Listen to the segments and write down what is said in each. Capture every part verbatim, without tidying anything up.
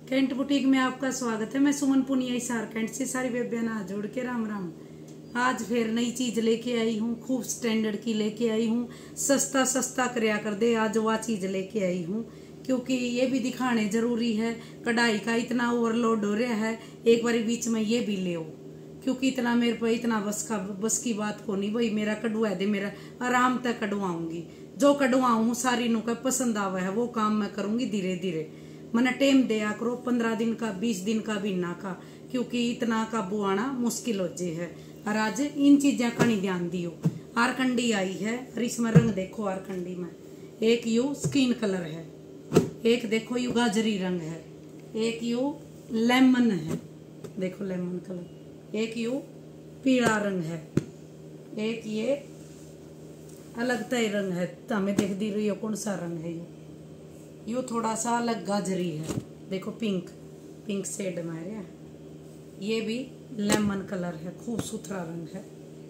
Cantt boutique में आपका स्वागत है। मैं सुमन पुनिया हिसार कैंट से सारी बेबियाना जोड़ के राम राम। आज फिर नई चीज लेके आई हूँ, खूब स्टैंडर्ड की लेके आई हूँ। सस्ता सस्ता करया कर दे, आज वह चीज लेके आई हूँ क्योंकि ये भी दिखाने जरूरी है। कढ़ाई का इतना ओवरलोड हो रहा है, एक बार बीच में ये भी ले आओ क्योंकि इतना मेरे पे इतना बस का बस की बात को नहीं भाई। मेरा कढ़वा दे, मेरा आराम तक कढ़वाऊंगी। जो कढ़वाऊँ सारी नु का पसंद आवा है वो काम मैं करूंगी धीरे धीरे। मैंने टेम दिया करो पंद्रह दिन का, बीस दिन का भी ना का, क्योंकि इतना काबू आना मुश्किल हो जे है। और आज इन चीजा का नहीं ध्यान दियो। आरकंडी आई है और इसमें रंग देखो। आरकंडी में एक यू स्किन कलर है, एक देखो यू गाजरी रंग है, एक यू लेमन है, देखो लेमन कलर, एक यू पीला रंग है, एक ये अलग तय रंग है। तो हमें देख दी रही हो कौन सा रंग है। यू यू थोड़ा सा अलग गाजरी है, देखो पिंक पिंक शेड में है। ये भी लेमन कलर है, खूब सुथरा रंग है।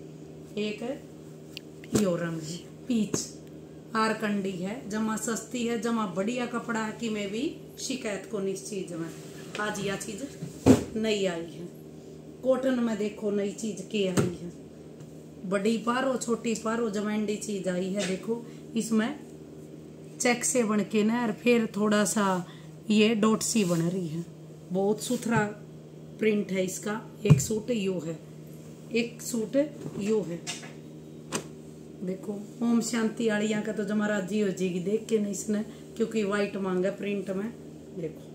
एक यो रंग है पीच। आरकंडी है, जमा सस्ती है, जमा बढ़िया कपड़ा है कि मैं भी शिकायत को नहीं इस चीज में। आज यह चीज नई आई है। कॉटन में देखो नई चीज के आई है। बड़ी पारो छोटी पारो जमैंडी चीज आई है। देखो इसमें चेक से बन के ना और फिर थोड़ा सा ये डॉट सी बन रही है। बहुत सुथरा प्रिंट है इसका। एक सूट यू है, एक सूट यू है। देखो ओम शांति आड़िया का तो जमा राजी हो जाएगी देख के नहीं इसने, क्योंकि व्हाइट मांगा प्रिंट में। देखो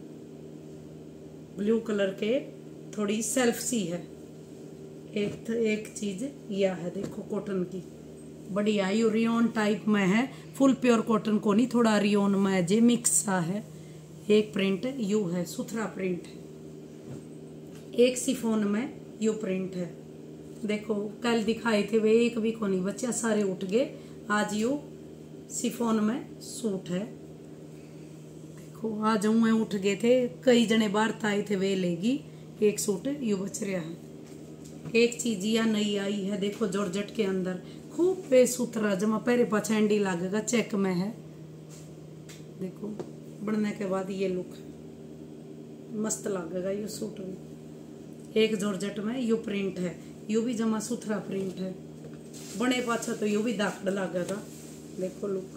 ब्लू कलर के थोड़ी सेल्फ सी है। एक एक चीज यह है देखो कॉटन की बढ़िया, यू रियोन टाइप में है। फुल प्योर कॉटन को नहीं, थोड़ा रियोन में जे मिक्स सा है। एक प्रिंट यू है, सुथरा प्रिंट है। एक सिफोन में यू प्रिंट है। देखो कल दिखाए थे वे एक भी को नहीं बच्चा, सारे उठ गए। आज यू सिफोन में सूट है। देखो आज मैं उठ गए थे, कई जने बाहर आए थे वे लेगी। एक सूट यू बच रहा है। एक चीज यह नई आई है, देखो जॉर्जेट के अंदर खूब बेसुथरा जमा पैरे पछैंडी लागेगा, चेक में है। देखो बढ़ने के बाद ये लुक मस्त लागेगा ये सूट में। एक जॉर्जेट में यू प्रिंट है, यू भी जमा सुथरा प्रिंट है। बने पाछा तो यू भी दाखड़ लागेगा। देखो लुक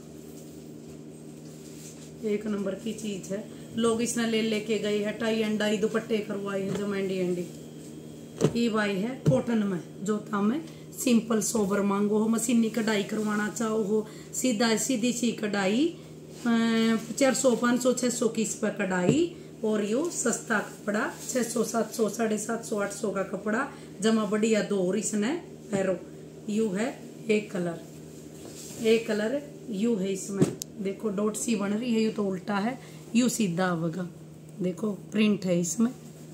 एक नंबर की चीज है। लोग इसने ले लेके गए है, टाई अंडाई दुपट्टे करवाए हैं जमैंडी अंडी। ये वाई है कॉटन में, जो था में सिंपल सोबर मांगो हो, मशीनी कढ़ाई करवाना चाहो हो, सीधा सीधी सी कढ़ाई, चार सौ पाँच सौ छः सौ की इस पर कढ़ाई। और यो सस्ता कपड़ा छः सौ सात सौ साढ़े सात सौ आठ सौ का कपड़ा जमा बढ़िया दो। और इसने पैरो यू है। एक कलर एक कलर यू है इसमें। देखो डॉट सी बन रही है, यू तो उल्टा है, यू सीधा आवेगा। देखो प्रिंट है इसमें,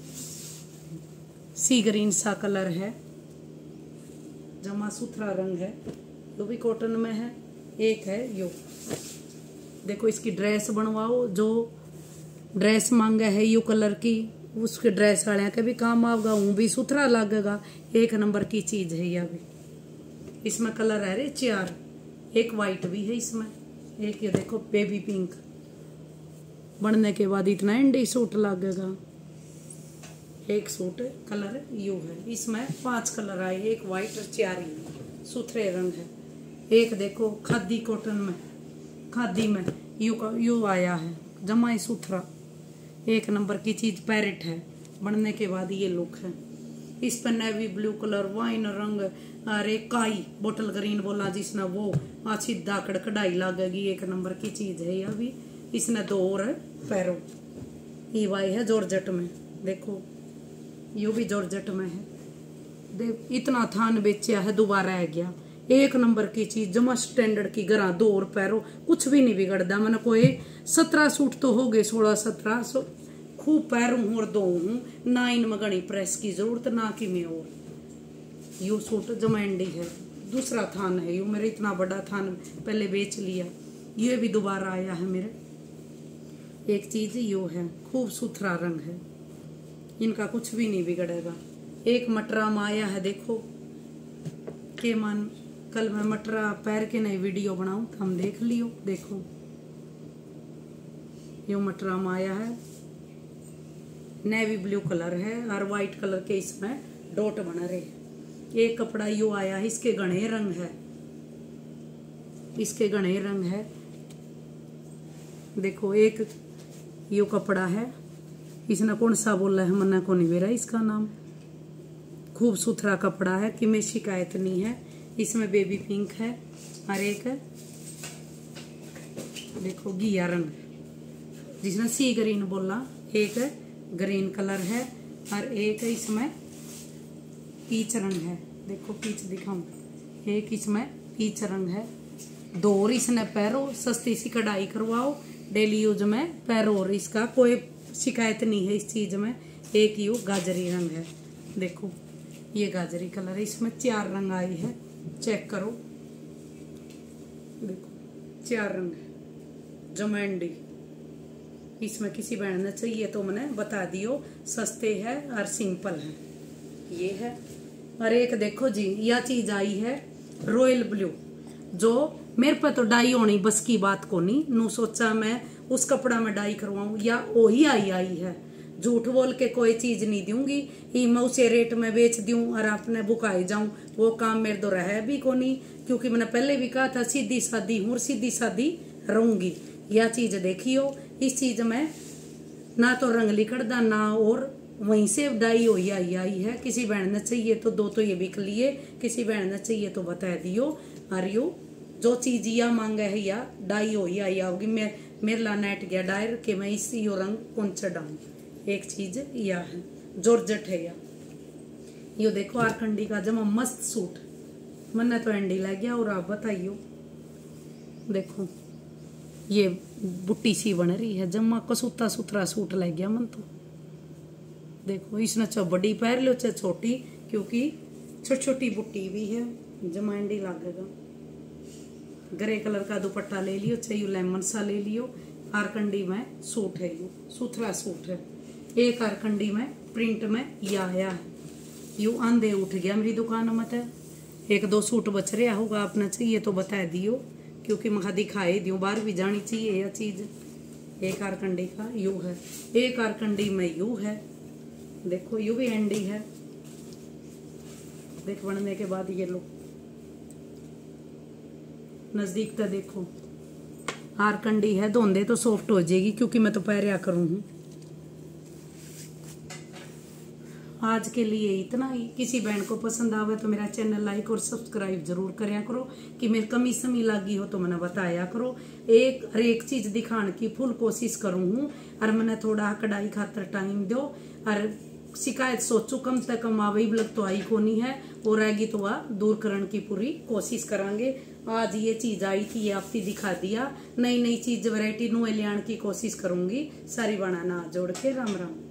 सी ग्रीन सा कलर है, जमा सुथरा रंग है। तो भी कॉटन में है। एक है यो, देखो इसकी ड्रेस बनवाओ, जो ड्रेस मांगा है यू कलर की, उसके ड्रेस वाले के भी काम आएगा, वो भी सुथरा लगेगा। एक नंबर की चीज है यह भी। इसमें कलर है रे चार, एक वाइट भी है इसमें। एक ये देखो बेबी पिंक, बनने के बाद इतना इंडी सूट लगेगा। एक सूट कलर यू है, इसमें पांच कलर आए, एक वाइट और चार सुथरे रंग है। एक देखो खादी कॉटन में, खादी में यू का यू आया है, जमा ही सुथरा एक नंबर की चीज। पैरेट है, बनने के बाद ये लुक है। इस पर नेवी ब्लू कलर, वाइन रंग और एक काई बोटल ग्रीन बोला जिसने, वो अच्छी दाकड़ कढ़ाई लगेगी। एक नंबर की चीज है यह भी। इसने दो और पैरों ई वाई है जॉर्जेट में। देखो यू भी जॉर्जेट में है। देख इतना थान बेचा है, दोबारा आ गया। एक नंबर की चीज जमा स्टैंडर्ड की गरा, दो और पैरों, कुछ भी नहीं बिगड़ता। मैंने कोई सत्रह सूट तो हो गए, सोलह सत्रह सौ खूब पैरों और दो हूँ ना। इनमें गणी प्रेस की जरूरत ना कि मैं। और यू सूट जमैंडी है, दूसरा थान है यू। मेरे इतना बड़ा थान पहले बेच लिया, ये भी दोबारा आया है मेरे। एक चीज यू है, खूब सुथरा रंग है, इनका कुछ भी नहीं बिगड़ेगा। एक मटरा में आया है, देखो के मन कल मैं मटरा पैर के नई वीडियो बनाऊं तो हम देख लियो। देखो यो मटरा में आया है, नेवी ब्लू कलर है और वाइट कलर के इसमें डॉट बना रहे। एक कपड़ा यो आया है, इसके घने रंग है, इसके घने रंग है। देखो एक यो कपड़ा है, इसने कौन सा बोला है मना को नहीं बेरा इसका नाम। खूब सुथरा कपड़ा है कि में शिकायत नहीं है। इसमें बेबी पिंक है और एक देखो घिया रंग जिसने सी ग्रीन बोला, एक ग्रीन कलर है और एक इसमें पीच रंग है। देखो पीच दिखाऊं, एक इसमें पीच रंग है। दो और इसने पैरो सस्ती सी कढ़ाई करवाओ, डेली यूज में पैरो और इसका कोई शिकायत नहीं है इस चीज में। एक यू गाजरी रंग है, देखो ये गाजरी कलर है। इसमें चार रंग आई है, चेक करो, देखो चार रंग है। जमैंडी इसमें किसी बहन ने चाहिए तो मैंने बता दियो, सस्ते है और सिंपल है। ये है और एक देखो जी यह चीज आई है रॉयल ब्लू, जो मेरे पे तो डाई होनी बस की बात को नहीं। नू सोचा मैं उस कपड़ा में डाई करवाऊं या वही आई आई है। झूठ बोल के कोई चीज नहीं दूंगी, ही मैं उसे रेट में बेच दूं और अपने बुकाई जाऊं, वो काम मेरे तो रह भी को नहीं। क्योंकि मैंने पहले भी कहा था सीधी सादी हूं और सीधी सादी रहूंगी। यह चीज देखियो, इस चीज में ना तो रंग लिकड़दा ना और वहीं से डाई हो आई आई है। किसी बहन ने चाहिए तो दो तो ये बिक लिए, किसी बहन ने चाहिए तो बता दियो। और यू जो चीज या मांगे है या डाई हो आई आओगी। मैं मेरे ला नेट गया डायर के मैं इसी यो रंग कौन चढ़ाऊं। एक चीज या है जॉर्जेट है या यो देखो आरकंडी का जमा मस्त सूट, मैंने तो एंडी लग गया। और आप बताइयो, देखो ये बुट्टी सी बन रही है, जमा कसूता सुथरा सूट लग गया मन तो। देखो इसने चाहे बड़ी पैर लो चाहे छोटी, क्योंकि छोटी छोटी बुट्टी भी है, जमा एंडी लगेगा। ग्रे कलर का दुपट्टा ले लियो, चाहे लेमन सा ले लियो। आरकंडी में सूट है, यू सुथरा सूट है। एक आरकंडी में प्रिंट में या आया है, यू आंधे उठ गया मेरी दुकान में। तो एक दो सूट बच रहा होगा, आपने चाहिए तो बता दियो, क्योंकि मैं दिखाई दियो, बाहर भी जानी चाहिए यह चीज। एक आरकंडी का यू है, एक आरकंडी में यू है। देखो यू भी एंडी है, देख बनने के बाद ये लो नजदीक तो देखो आरकंडी है। धोंदे तो सॉफ्ट हो जाएगी, क्योंकि मैं तो पैरिया करूँ हूँ। आज के लिए इतना ही। किसी बहन को पसंद आवे तो मेरा चैनल लाइक और सब्सक्राइब जरूर करया करो, कि मेरी कमी समी लगी हो तो मैंने बताया करो। एक हर एक चीज दिखाने की फुल कोशिश करूँ हूँ, और मैंने थोड़ा कढ़ाई खातर टाइम दो। और शिकायत सोचो कम से कम आवे लग तो आई को नहीं है, और आएगी तो वह दूर करने की पूरी कोशिश करांगे। आज ये चीज आई थी, ये आपकी दिखा दिया। नई नई चीज वैरायटी नुए ले आने की कोशिश करूंगी। सारी बनाना जोड़ के राम राम।